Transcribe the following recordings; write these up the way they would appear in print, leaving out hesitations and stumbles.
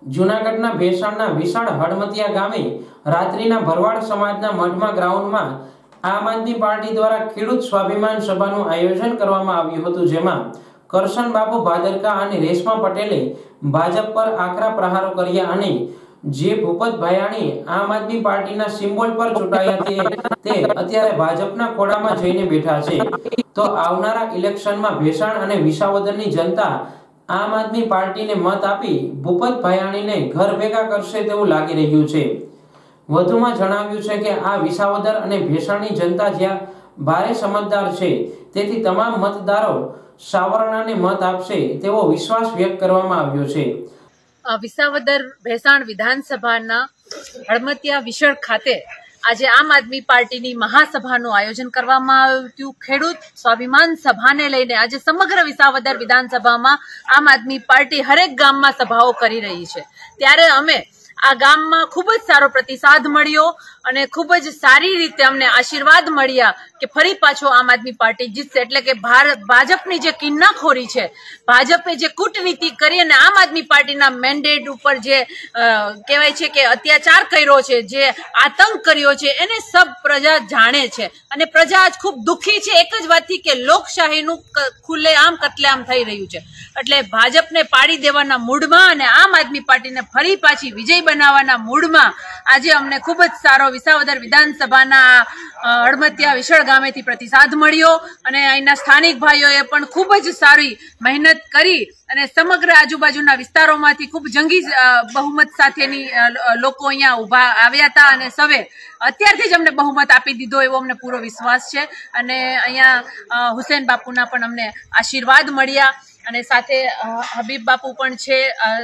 જૂનાગઢના ભેસાણના વિશાળ હળમતિયા ગામે રાત્રિના ભરવાડ સમાજના મઢમાં ગ્રાઉન્ડમાં આમ આદમી પાર્ટી દ્વારા ખેડૂત સ્વાભિમાન સભાનું આયોજન કરવામાં આવ્યું હતું, જેમાં કરશનબાપુ ભાદરકા અને રેશમા પટેલે ભાજપ પર આકરા પ્રહારો કર્યા અને જે ભૂપત ભાયાણી આમ આદમી પાર્ટીના સિમ્બોલ પર ચૂંટાયા તે અત્યારે ભાજપના ખોળામાં જઈને બેઠા છે. તો આવનારા ઇલેક્શનમાં ભેસાણ અને વિસાવદરની જનતા આમ આદમી પાર્ટીને મત આપી ભૂપત ભાયાણીને ઘર ભેગા કરશે તેવું લાગી રહ્યું છે. વધુમાં જણાવ્યું છે કે આ વિસાવદર અને ભેસાણની જનતા જ્યાં ભારે સમજદાર છે, તેથી તમામ મતદારો સાવરણાને મત આપશે તેવો વિશ્વાસ વ્યક્ત કરવામાં આવ્યો છે. વિસાવદર ભેસાણ વિધાનસભાના હળમતિયા વિસળ ખાતે આજે આમ આદમી પાર્ટીની મહાસભાનું આયોજન કરવામાં આવ્યું હતું. ખેડૂત સ્વાભિમાન સભાને લઈને આજે સમગ્ર વિસાવદર વિધાનસભામાં આમ આદમી પાર્ટી હરેક ગામમાં સભાઓ કરી રહી છે. ત્યારે અમે આ ગામમાં ખૂબ જ સારો પ્રતિસાદ મળ્યો અને ખૂબ જ સારી રીતે અમને આશીર્વાદ મળ્યા કે ફરી પાછો આમ આદમી પાર્ટી જીતશે. એટલે કે ભાજપની જે કિન્નાખોરી છે, ભાજપે જે કૂટનીતિ કરી અને આમ આદમી પાર્ટીના મેન્ડેટ ઉપર જે કહેવાય છે કે અત્યાચાર કર્યો છે, જે આતંક કર્યો છે, એને સબ પ્રજા જાણે છે અને પ્રજા આજ ખૂબ દુઃખી છે એક જ વાતથી કે લોકશાહીનું ખુલ્લેઆમ કતલેઆમ થઈ રહ્યું છે. એટલે ભાજપને પાડી દેવાના મૂડમાં અને આમ આદમી પાર્ટીને ફરી પાછી વિજય બનાવવાના મૂડમાં આજે અમને ખૂબ જ સારો વિસાવદર વિધાનસભાના હળમતિયા વિસળ ગામેથી પ્રતિસાદ મળ્યો અને અહીંના સ્થાનિક ભાઈઓએ પણ ખૂબ જ સારી મહેનત કરી અને સમગ્ર આજુબાજુના વિસ્તારોમાંથી ખૂબ જંગી બહુમત સાથેની લોકો અહીંયા ઉભા આવ્યા હતા અને સૌએ અત્યારથી જ અમને બહુમત આપી દીધો એવો અમને પૂરો વિશ્વાસ છે. અને અહીંયા હુસેન બાપુના પણ અમને આશીર્વાદ મળ્યા અને સાથે હબીબ બાપુ પણ છે,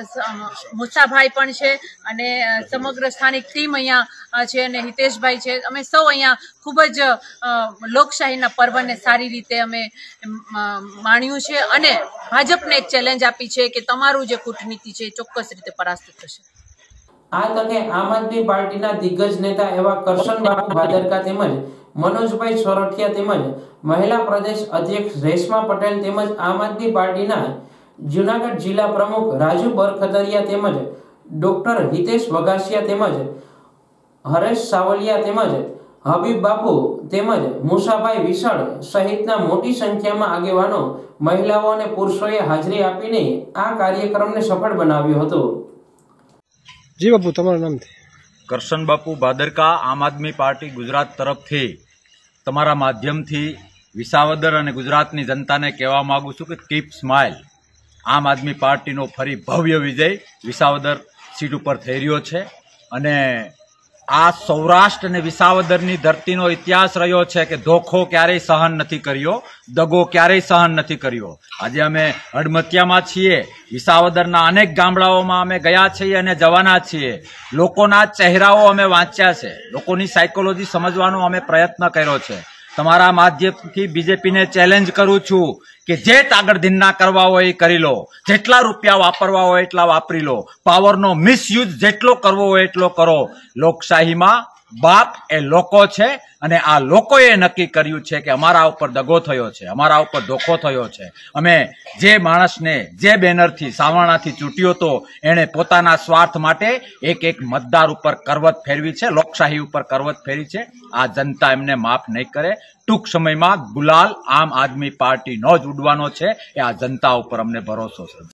મુસાભાઈ પણ છે અને સમગ્ર સ્થાનિક ટીમ અહીંયા છે અને હિતેશભાઈ છે. અમે સૌ અહીંયા ખૂબ જ લોકશાહીના પર્વને સારી રીતે અમે માણ્યું છે અને ભાજપને એક ચેલેન્જ આપી છે કે તમારું જે કૂટનીતિ છે એ ચોક્કસ રીતે પરાસ્ત થશે. આ તકે આમ આદમી પાર્ટીના દિગ્ગજ નેતા એવા કરશનબાપુ ભાદરકા તેમજ મનોજભાઈ સોરઠિયા તેમજ મહિલા પ્રદેશ અધ્યક્ષ રેશમા પટેલ તેમજ આમ આદમી પાર્ટીના જૂનાગઢ જિલ્લા પ્રમુખ રાજુ બરખતરિયા તેમજ ડોક્ટર હિતેશ વઘાસિયા તેમજ હરેશ સાવલિયા તેમજ હબીબ બાપુ તેમજ મુસાભાઈ વિસળ સહિતના મોટી સંખ્યામાં આગેવાનો, મહિલાઓ અને પુરુષોએ હાજરી આપીને આ કાર્યક્રમને સફળ બનાવ્યો હતો. જી બાપુ, તમારું નામ? કરશનબાપુ ભાદરકા, આમ આદમી પાર્ટી ગુજરાત તરફથી તમારા માધ્યમથી વિસાવદર અને ગુજરાતની જનતાને કહેવા માંગુ છું કે કીપ સ્માઇલ. આમ આદમી પાર્ટીનો ફરી ભવ્ય વિજય વિસાવદર સીટ ઉપર થઈ રહ્યો છે અને આ સૌરાષ્ટ્ર અને વિસાવદરની ધરતીનો ઇતિહાસ રહ્યો છે કે ધોખો ક્યારેય સહન નથી કર્યો, દગો ક્યારેય સહન નથી કર્યો. આજે અમે હળમતિયામાં છીએ, વિસાવદરના અનેક ગામડાઓમાં અમે ગયા છીએ અને જવાના છીએ. લોકોના ચહેરાઓ અમે વાંચ્યા છે, લોકોની સાયકોલોજી સમજવાનો અમે પ્રયત્ન કર્યો છે. તમારા માધ્યમથી બીજેપીને ચેલેન્જ કરું છું કે જે તાગડધીનના કરવા હોય એ કરી લો, જેટલા રૂપિયા વાપરવા હોય એટલા વાપરી લો, પાવરનો મિસયુઝ જેટલો કરવો હોય એટલો કરો. લોકશાહીમાં બાપ એ લોકો છે અને આ લોકોએ નક્કી કર્યું છે કે અમારા ઉપર દગો થયો છે, અમારા ઉપર ધોખો થયો છે. અમે જે માણસને જે બેનરથી સાવરણાથી ચૂંટ્યો હતો એણે પોતાના સ્વાર્થ માટે એક એક મતદાર ઉપર કરવત ફેરવી છે, લોકશાહી ઉપર કરવત ફેરી છે. આ જનતા એમને માફ નહીં કરે. ટૂંક સમયમાં ગુલાલ આમ આદમી પાર્ટીનો જ ઉડવાનો છે, એ આ જનતા ઉપર અમને ભરોસો છે.